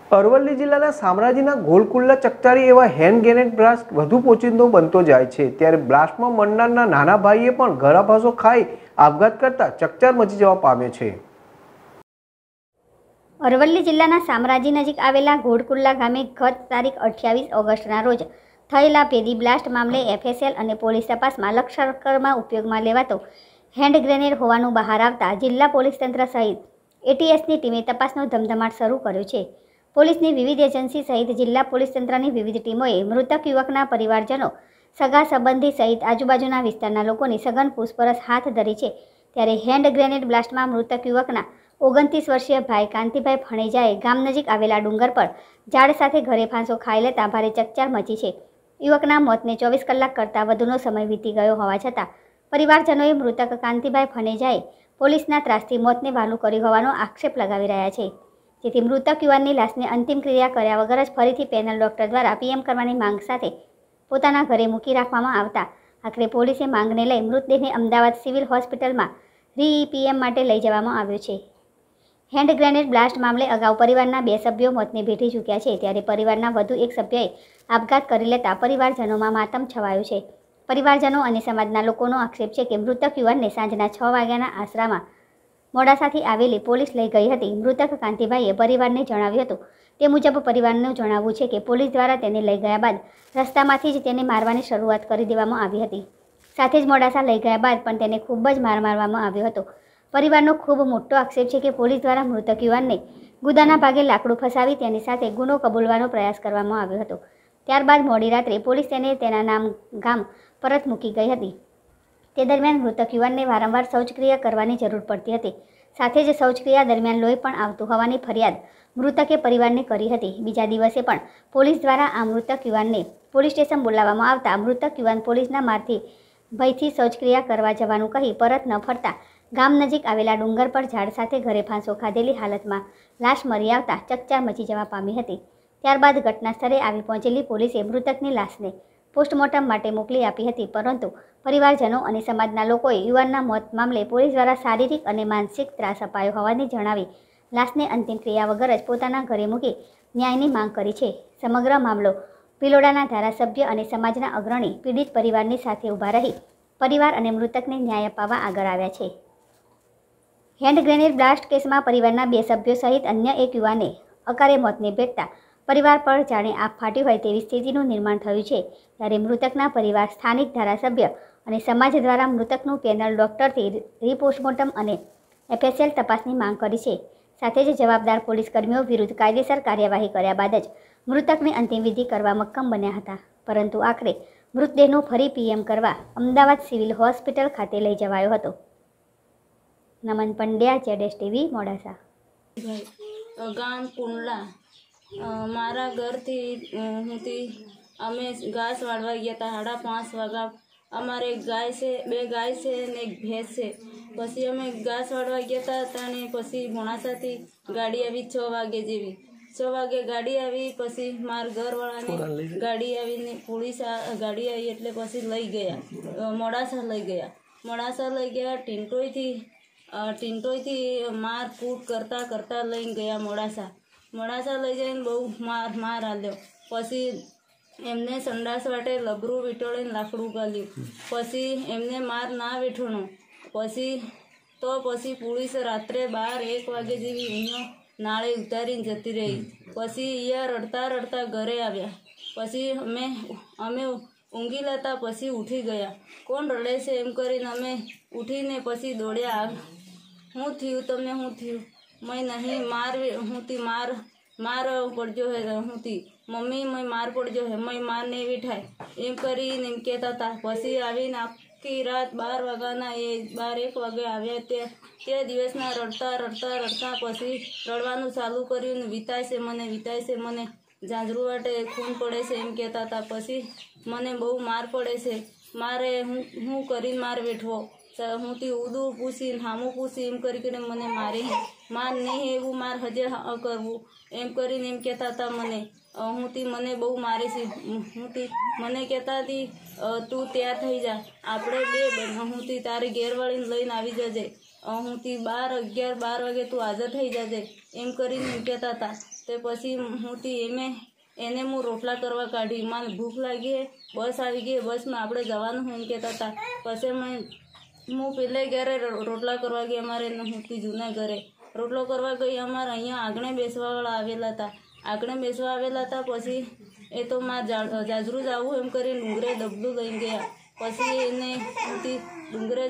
અરવલ્લી જિલ્લાના શામળાજીના ગોલકુલ્લા ચકચારી એવા hand grenade blast વધુ પોચિંદો બનતો જાય છે, ત્યારે બ્લાસ્ટમાં મરનારના નાના ભાઈએ પણ ગળાફાંસો ખાઈ આપઘાત કરતા ચકચાર મચી જવા પામ્યો છે। અરવલ્લી જિલ્લાના શામળાજી નજીક આવેલા ગોળકુલ્લા ગામે ગત તારીખ 28 ઓગસ્ટના રોજ થયેલા ભેદી બ્લાસ્ટ મામલે એફએસએલ અને પોલીસ તપાસમાં લશ્કરમાં ઉપયોગમાં લેવાતો હેન્ડ ગ્રેનેડ હોવાનું બહાર આવતા જિલ્લા પોલીસ તંત્ર સહિત એટીએસની ટીમે તપાસનો ધમધમાટ શરૂ કર્યો છે। પોલીસની વિવિધ એજન્સી સહિત જિલ્લા પોલીસ તંત્રની વિવિધ ટીમોએ મૃતક યુવકના પરિવારજનો, સગા સંબંધી સહિત આજુબાજુના વિસ્તારના લોકોની સઘન પૂછપરછ હાથ ધરી છે। ત્યારે હેન્ડ ગ્રેનેડ બ્લાસ્ટમાં મૃતક યુવકના 29 વર્ષીય ભાઈ કાંતિભાઈ ફણેજાએ ગામ નજીક આવેલા ડુંગર પર ઝાડ સાથે ઘરે ફાંસો ખાઈ લેતા ભારે ચકચાર મચી છે। યુવકના મોતને 24 કલાક કરતાં વધુનો સમય વીતી ગયો હોવા છતાં પરિવારજનોએ મૃતક કાંતિભાઈ ફણેજાએ પોલીસના ત્રાસથી મોતને વહાલું કર્યું હોવાનો આક્ષેપ લગાવી રહ્યા છે, જેથી મૃતક યુવાનની લાશને અંતિમ ક્રિયા કર્યા વગર જ ફરીથી પેનલ ડોક્ટર દ્વારા પીએમ કરવાની માંગ સાથે પોતાના ઘરે મૂકી રાખવામાં આવતા આખરે પોલીસે માંગને લઈ મૃતદેહને અમદાવાદ સિવિલ હોસ્પિટલમાં રીપીએમ માટે લઈ જવામાં આવ્યો છે। હેન્ડ ગ્રેનેડ બ્લાસ્ટ મામલે અગાઉ પરિવારના 2 સભ્યો મોતને ભેટી ચૂક્યા છે, ત્યારે પરિવારના વધુ એક સભ્યએ આપઘાત કરી લેતા પરિવારજનોમાં માતમ છવાયો છે। પરિવારજનો અને સમાજના લોકોનો આક્ષેપ છે કે મૃતક યુવાનને સાંજના 6 વાગ્યાના આશરામાં મોડાસાથી આવેલી પોલીસ લઈ ગઈ હતી। મૃતક કાંતિભાઈએ પરિવારને જણાવ્યું હતું તે મુજબ પરિવારનું જણાવવું છે કે પોલીસ દ્વારા તેને લઈ ગયા બાદ રસ્તામાંથી જ તેને મારવાની શરૂઆત કરી દેવામાં આવી હતી। સાથે જ મોડાસા લઈ ગયા બાદ પણ તેને ખૂબ જ મારવામાં આવ્યો હતો। પરિવારનો ખૂબ મોટો આક્ષેપ છે કે પોલીસ દ્વારા મૃતક યુવાનને ગુદાના ભાગે લાકડું ફસાવી તેની સાથે ગુનો કબૂલવાનો પ્રયાસ કરવામાં આવ્યો હતો। ત્યારબાદ મોડી રાત્રે પોલીસ તેને તેના ગામ પરત મૂકી ગઈ હતી। તે દરમિયાન મૃતક યુવાનને વારંવાર શૌચક્રિયા કરવાની જરૂર પડતી હતી, સાથે જ શૌચક્રિયા દરમિયાન લોહી પણ આવતું હોવાની ફરિયાદ મૃતકે પરિવારને કરી હતી। બીજા દિવસે પણ પોલીસ દ્વારા આ મૃતક યુવાનને પોલીસ સ્ટેશન બોલાવવામાં આવતા મૃતક યુવાન પોલીસના મારથી ભયથી શૌચક્રિયા કરવા જવાનું કહી પરત ન ફરતા ગામ નજીક આવેલા ડુંગર પર ઝાડ સાથે ઘરે ફાંસો ખાધેલી હાલતમાં લાશ મળી આવતા ચકચાર મચી જવા પામી હતી। ત્યારબાદ ઘટના સ્થળે આવી પહોંચેલી પોલીસે મૃતકની લાશને પોસ્ટમોર્ટમ માટે મોકલી આપી હતી, પરંતુ પરિવારજનો અને સમાજના લોકોએ યુવાનના મોત મામલે પોલીસ દ્વારા શારીરિક અને માનસિક ત્રાસ અપાયો હોવાની જણાવી લાશને અંતિમ ક્રિયા વગર જ પોતાના ઘરે મૂકી ન્યાયની માંગ કરી છે। સમગ્ર મામલો ભિલોડાના ધારાસભ્ય અને સમાજના અગ્રણી પીડિત પરિવારની સાથે ઊભા રહી પરિવાર અને મૃતકને ન્યાય અપાવવા આગળ આવ્યા છે। હેન્ડ ગ્રેનેડ બ્લાસ્ટ કેસમાં પરિવારના 2 સભ્યો સહિત અન્ય એક યુવાને અકાળે મોતને ભેટતા પરિવાર પર જાણે આગ ફાટી હોય તેવી સ્થિતિનું નિર્માણ થયું છે। ત્યારે મૃતકના પરિવાર સ્થાનિક ધારાસભ્ય અને સમાજ દ્વારા મૃતકનું પેનલ ડોક્ટરથી રીપોસ્ટમોર્ટમ અને એફએસએલ તપાસની માંગ કરી છે। સાથે જ જવાબદાર પોલીસ કર્મીઓ વિરુદ્ધ કાયદેસર કાર્યવાહી કર્યા બાદ જ મૃતકની અંતિમ વિધિ કરવા મક્કમ બન્યા હતા, પરંતુ આખરે મૃતદેહનું ફરી પીએમ કરવા અમદાવાદ સિવિલ હોસ્પિટલ ખાતે લઈ જવાયો હતો। નમન પંડ્યા, ZS TV, મોડાસા। ગામ કુંડલા મારા ઘરથી અમે ઘાસ વાળવા ગયા હતા 5:30 વાગ્યા। અમારે એક ગાય છે, 2 ગાય છે અને એક ભેંસ છે। પછી અમે ઘાસ વાળવા ગયા હતા અને પછી મોડાસાથી ગાડી આવી 6 વાગે જેવી। 6 વાગે ગાડી આવી, પછી મારા ઘરવાળાને ગાડી આવીને પોલીસ ગાડી આવી એટલે પછી લઈ ગયા, મોડાસા લઈ ગયા। મોડાસા લઈ ગયા ટીંટોઈથી માર કૂટ કરતા લઈને ગયા મોડાસા લઈ જઈને બહુ માર આલ્યો। પછી એમને સંડાસ વાટે લબરું વીંટોળીને લાકડું ગાલ્યું। પછી એમને માર ના વેઠોનો। પછી પોલીસ રાત્રે 12-1 વાગે જેવી એમનો નાળે ઉતારીને જતી રહી। પછી અહીંયા રડતા ઘરે આવ્યા। પછી અમે ઊંઘી લેતા પછી ઉઠી ગયા, કોણ રડે છે એમ કરીને અમે ઉઠીને પછી દોડ્યા। શું થયું તમને, શું થયું? મેં નહીં માર પડજો હે, હુંથી મમ્મી મેં માર પડજો હે, મેં માર નહીં વેઠાય એમ કરીને એમ કહેતા હતા। પછી આવીને આખી રાત 12 વાગ્યાના 12-1 વાગે આવ્યા। તે દિવસના રડતા પછી રડવાનું ચાલુ કર્યું ને વિતાય છે મને ઝાંઝરું વાટે ખૂન પડે છે એમ કહેતા હતા। પછી મને બહુ માર પડે છે, મારે હું કરીને માર વેઠવો, હુંથી ઉદું પૂછીને હામું પૂછી એમ કરીને મને માર નહીં એવું માર હજે કરવું એમ કરીને એમ કહેતા હતા મને। મને બહુ મારે છે। મને કહેતા હતી તું તૈયાર થઈ જા, આપણે તારી ઘેરવાળીને લઈને આવી જજે, 11-12 વાગે તું હાજર થઈ જજે એમ કરીને એમ કહેતા હતા। તે પછી હુંથી એને હું રોટલા કરવા કાઢી. મને ભૂખ લાગી, બસ આવી ગઈ, બસમાં આપણે જવાનું એમ કહેતા હતા. પછી હું પેલે ઘરે રોટલા કરવા ગઈ, અમારે હુંથી જૂના ઘરે રોટલો કરવા ગઈ. અમારે અહીંયા આંગણે બેસવાવાળા આવેલા હતા. આંગણે બેસવા આવેલા હતા. પછી એ તો મારે જાજરૂ જ આવું એમ કરીને ડુંગરે ડબલું લઈને ગયા. પછી એને હુંથી ડુંગરે